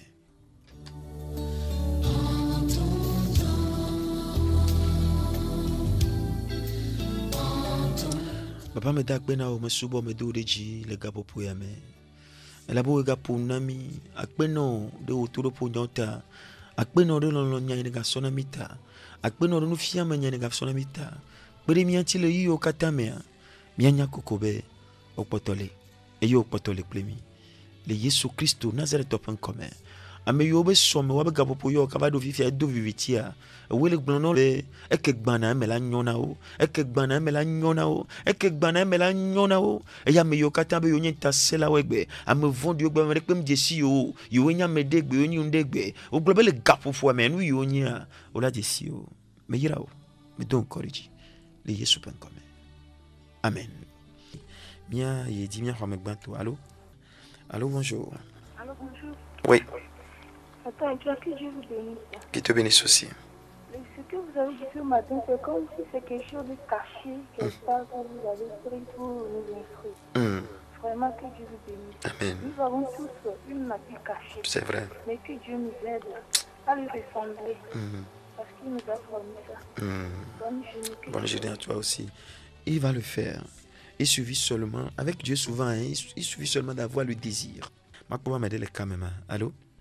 Papa me dak bena o me subo me do deji le gapopo ya me. La boga pour nami akpeno de otoro po nyota akpeno de lon nya ni ga sonamita akpeno de no fia manya ni ga sonamita bere mi anti le yo katamea mi anya kokobe okpotole e yo okpotole plemi le Yesu Kristo Nazareth open comme ame yo be somme wa be gapopo yo ka ba do fifia do vivitia wele gbono le eke gbana me la nyona o eke gbana me la nyona o eke gbana me la nyona o e ya me yo kata be yo nyenta sela wegbe ame vondi yo gbe me pem jesi yo yo nya me degbe yo nyi ndegbe o gbe le gapofo me nu yo nya o la jesi o me yira o me don encourage le Yesu pen comme amen. Bien il dit bien fa me gbanto. Allô bonjour. Allô bonjour. Oui. Attends, tu as que Dieu vous bénisse. Qui te bénisse aussi. Ce que vous avez dit ce matin, c'est comme si c'est quelque chose de caché, quelque part que vous avez pris pour nous instruire. Vraiment que Dieu vous bénisse. Amen. Nous avons tous une nature cachée. C'est vrai. Mais que Dieu nous aide à lui ressembler. Parce qu'il nous a promis ça. Bonne journée à toi aussi. Il va le faire. Il suffit seulement, avec Dieu souvent, il suffit seulement d'avoir le désir. Ma papa m'a dit le quand même. Allô?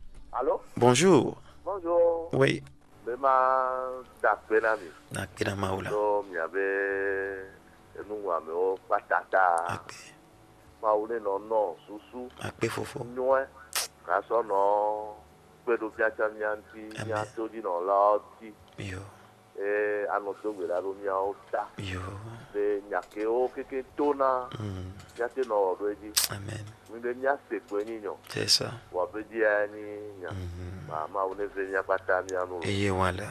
Bonjour. Bonjour. Oui. Bema Dakbenami. Nakpena maula. So miabe nungwame patata. Akpe. Maule no susu. Akpe fofo. Nywe. Kaso no pedo piacha nyanti Amen. nyato di no laoti. Yo. Anoto gwera ro nya ota. Yo. De nyake o keke tona. Nyate no obeji. Amen. Minde nyase kwenyi nyo. C'est ça. Wabeji ani nya. Mama uneze nya patami anu. Et voilà.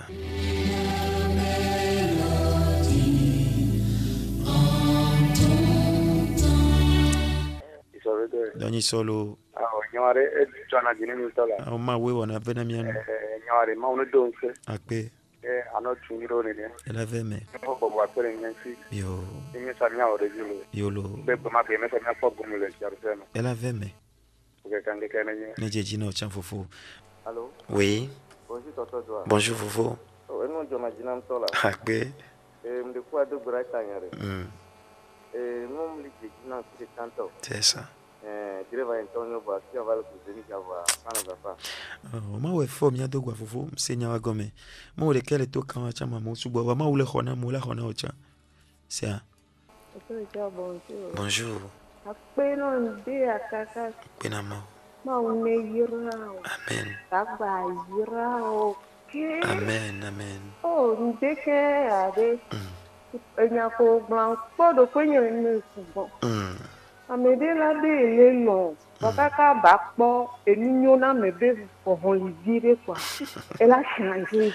Doni solo. Nyawari chana jini mtola. Ma we wana vena miano. Nyawari ma unu donse. Akpe. Ano chungiro ne ne. Ela veme. Ko bo apere nyensi. Yo. Imi sa nyawari jilo. Yolo. Be ma be me sa nya ko gumule jaruseno. Ela veme. Ke kange kenenye. Ne jeji na ochan fofo. Allô? Oui. Bonjour Toto Joa. Bonjour fofo. Eno jona jina mtola. Akpe. Mlikuwa do bra tanyare. Mom li jina kile tanto. C'est ça. Direva Antonio Basti avala kuzenika va pana zafa. Ma we fo mi adogwa fofo msenya wa gome. Ma ule kele to kan cha mama usugwa wa ma ule khona mo la khona ocha. C'est ça. Bonjour. Bonjour. Apeno ndi akaka Pena ma. ma uneyira. Amen. Kaba yira okay. Amen. Amen. Oh, ndeke ade. Enya ko blanc podo kwenye nsubo. Amede la de le no. Bakaka bakpo eninyo na mebe for livire quoi. Elle a changé.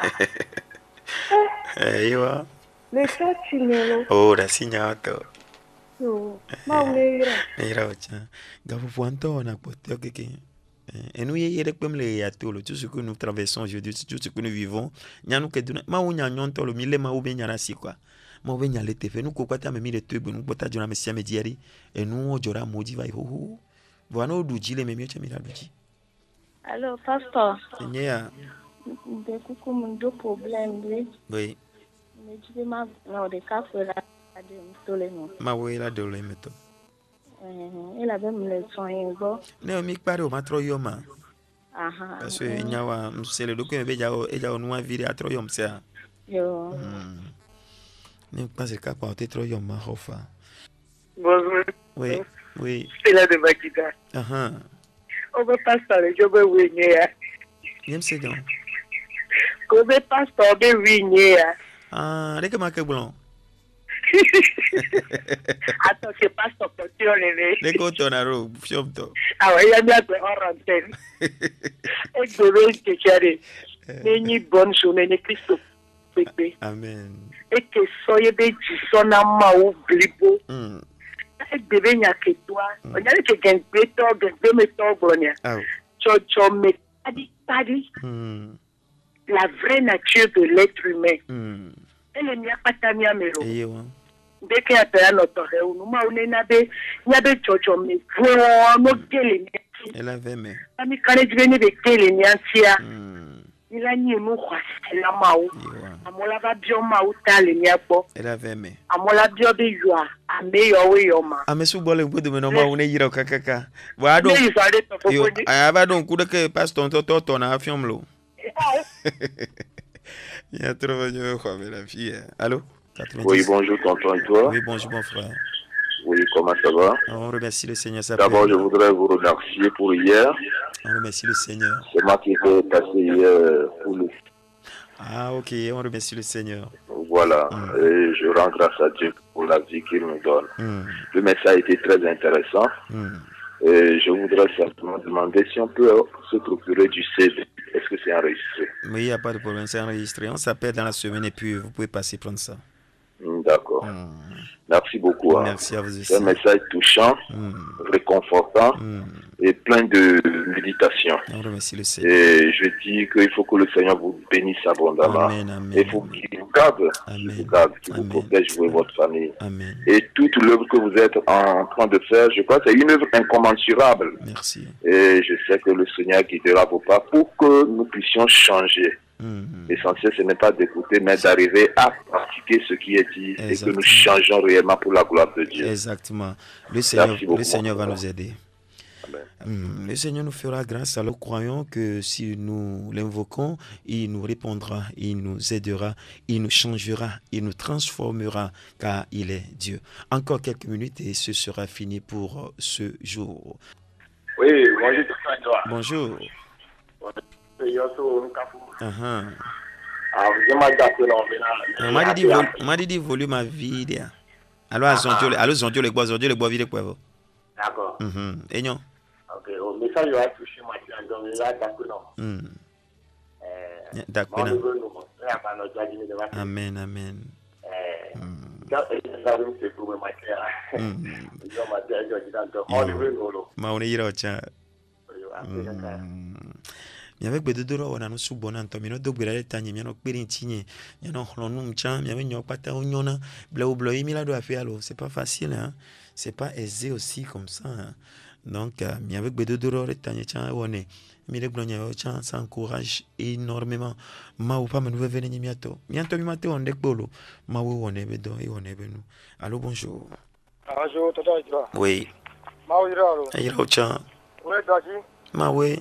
Yo. Le chachimelo. Oh, da signato. Ma uneyira. Ira ocha. Gafu pointo na poteo keke. Et nous y rekpem le ya tolo tout ce que nous traversons aujourd'hui, tout ce que nous vivons. Nyanu ke duna ma unya nyonto lo mile ma ube nyara si quoi. Ma ube nyale te fe nous ko kwata me mi le tubu nous bota jona me sia me diari et nous ojora moji vai ho. Voilà au duji le me mi ocha mi la duji. Allô, pasteur. Nya. De kuku mundo problème de. Oui. Me dis ma no de café là de mtole no. Ma we la de le meto. Il avait me soigner go. Ne mi pare o matro yoma. Aha. Parce que nyawa msele do ko be jao e jao no viri atro yom se. Yo. Ne pas le cas pour te tro yoma hofa. Bonjour. Oui. Oui. C'est là de Bakita. O be pastor jo be winye ya. Yem se don. Ko be pastor be winye ya. Reke ma ke blon. Attends, c'est pastor portione. Le ko to na ro fiom to. Ah ouais, il y a bien de oranten. Et de le que chare. Neni bonne journée ne Christo. Bébé. Amen. Et que soyez be jisona ma ou blibo. Et bébé nya ke toi. On y a que gengbe to me to glonia. Cho me tadi. La vraie nature de l'être humain. Elle n'y a pas ta miamero. Dès qu'il y a un autre, il y a des chochos, mais vraiment, elle avait mais. Ami kane jibeni be kele nyantia. Ila ni mu kwasi la mawu. Amola ba bio mawu tale ni agbo. Elle avait mais. Amola bio be yua, ame yo we yo ma. Ame su bole bodo me no ma une yira kakaka. Wa do. Yo, aba don ku de ke pastor to na afiom lo. Il y a trop de la fille. Allô? 90. Oui, bonjour, tonton, et toi? Oui, bonjour, mon frère. Oui, comment ça va? On remercie le Seigneur. D'abord, je voudrais vous remercier pour hier. On remercie le Seigneur. C'est moi qui ai passé hier pour le... Ah, ok, on remercie le Seigneur. Voilà, et je rends grâce à Dieu pour la vie qu'il me donne. Le message a été très intéressant. Et je voudrais simplement demander si on peut se procurer du CD. Est-ce que c'est enregistré? Oui, il n'y a pas de problème, c'est enregistré. On s'appelle dans la semaine et puis vous pouvez passer prendre ça. D'accord. Merci beaucoup. Merci à vous aussi. C'est un message touchant, réconfortant et plein de méditation. On remercie le Seigneur. Et je dis qu'il faut que le Seigneur vous bénisse abondamment. Amen, amen. Et qu'il vous garde, qu'il vous protège, vous et votre famille. Amen. Et toute l'œuvre que vous êtes en train de faire, je crois que c'est une œuvre incommensurable. Merci. Et je sais que le Seigneur guidera vos pas pour que nous puissions changer. L'essentiel, ce n'est pas d'écouter, mais d'arriver à pratiquer ce qui est dit. Exactement. Et que nous changeons réellement pour la gloire de Dieu. Exactement. Le Seigneur va nous aider. Amen. Le Seigneur nous fera grâce. Alors croyons que si nous l'invoquons, il nous répondra, il nous aidera, il nous changera, il nous transformera, car il est Dieu. Encore quelques minutes et ce sera fini pour ce jour. Oui, bonjour tout le monde. Bonjour. On m'a dit volume à vide. Alors, zondio le bois vide quoi. D'accord. Et non. Ok, au message va toucher maintenant, donc il va taper non. D'accord. Amen, amen. Mi avec bedodoro wana no subona nto mi no dogbera le tanye mi no kpere ntinye mi no hlonum chan mi ave nyopata onyona blo mi la do afia alors c'est pas facile hein, c'est pas aisé aussi comme ça hein? Donc mi avec bedodoro le tanye chan wone mi le glonya yo chan ça encourage énormément ma ou pas me nouveau venir miato mi mate on dekbolo ma wo wone bedo e wone benu. Allô, bonjour. Bonjour, tata Ira. Oui. Ma ou ira alo. Ira chan. Ouais, daji. Ma oui.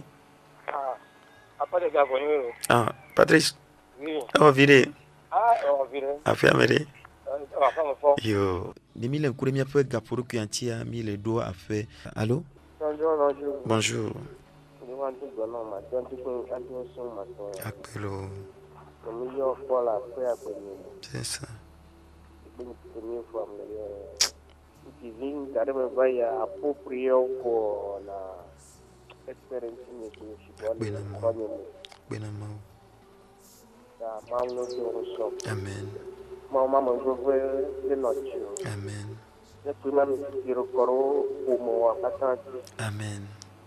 Ah, Patrice. Oui. Oh, vide. Oh, vide. Affaire yo. Ni mille nkure mi peu gapuru ki antia mi le do a fait. Allô? Bonjour. Bonjour. Appello. C'est ça. Amen. Amen.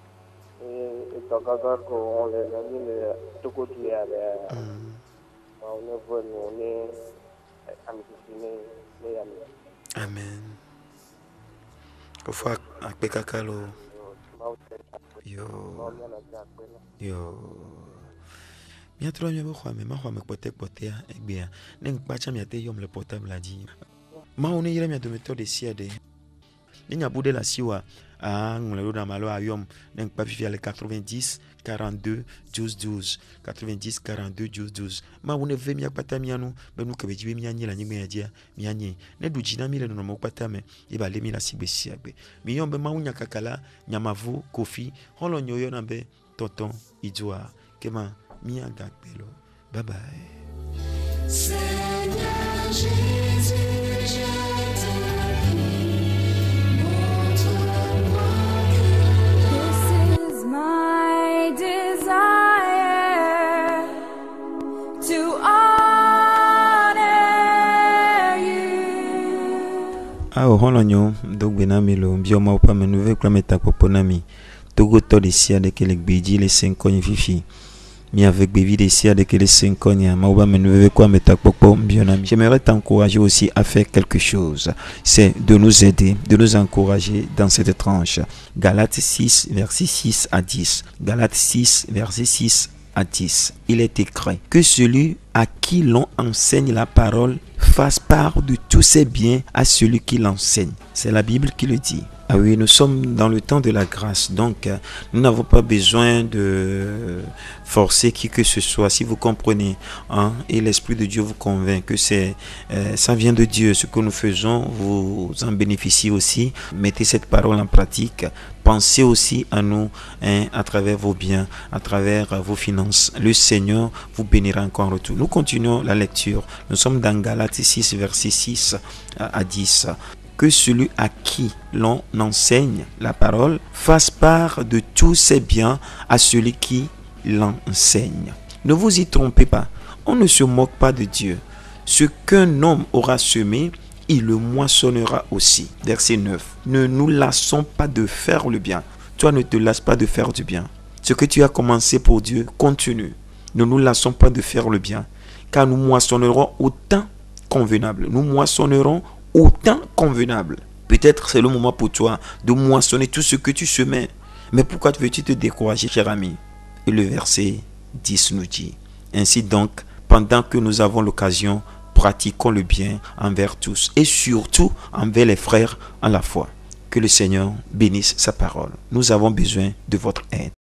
Amen. Kofa akpekakalo. Yo. Miatro mi bo me ma me pote egbea. Nen pacha mi ate yom le portable a dit. Ma on ire mi adometo de siade. Ni nya bude la siwa a ngolo da malo a yom nen pa vivia le 90 42 12 12 90 42 12 12. Ma on ve mi akpata mi anu be nu ke be jibe mi anyi la nyime adia mi anyi. Ne du jina mi le no mo kpata me e ba le mi la sigbe siagbe. Mi yom be ma unya kakala nyamavu kofi holo nyoyo na be tonton idua kema mi agapelo. Bye bye. Seigneur Jésus, je te montre-moi que this is my desire to honor you. Ah, holonyo dogbe milo bioma opa menuve kwa meta poponami togo to de sia de kelek beji les 5 ans fifi. J'aimerais t'encourager aussi à faire quelque chose. C'est de nous aider, de nous encourager dans cette tranche. Galates 6, verset 6 à 10. Galates 6, verset 6 à 10. Il est écrit que celui à qui l'on enseigne la parole fasse part de tous ses biens à celui qui l'enseigne. C'est la Bible qui le dit. Ah oui, nous sommes dans le temps de la grâce, donc nous n'avons pas besoin de forcer qui que ce soit. Si vous comprenez, hein, et l'Esprit de Dieu vous convainc que ça vient de Dieu, ce que nous faisons, vous en bénéficiez aussi. Mettez cette parole en pratique. Pensez aussi à nous, hein, à travers vos biens, à travers vos finances. Le Seigneur vous bénira encore en retour. Nous continuons la lecture. Nous sommes dans Galates 6, verset 6 à 10. Que celui à qui l'on enseigne la parole fasse part de tous ses biens à celui qui l'enseigne. Ne vous y trompez pas, on ne se moque pas de Dieu. Ce qu'un homme aura semé, il le moissonnera aussi. Verset 9. Ne nous lassons pas de faire le bien. Toi, ne te lasses pas de faire du bien. Ce que tu as commencé pour Dieu, continue. Ne nous lassons pas de faire le bien, car nous moissonnerons au temps convenable. Nous moissonnerons au temps convenable. Peut-être c'est le moment pour toi de moissonner tout ce que tu semais. Mais pourquoi veux-tu te décourager, cher ami? Et le verset 10 nous dit: ainsi donc, pendant que nous avons l'occasion, pratiquons le bien envers tous et surtout envers les frères en la foi. Que le Seigneur bénisse sa parole. Nous avons besoin de votre aide.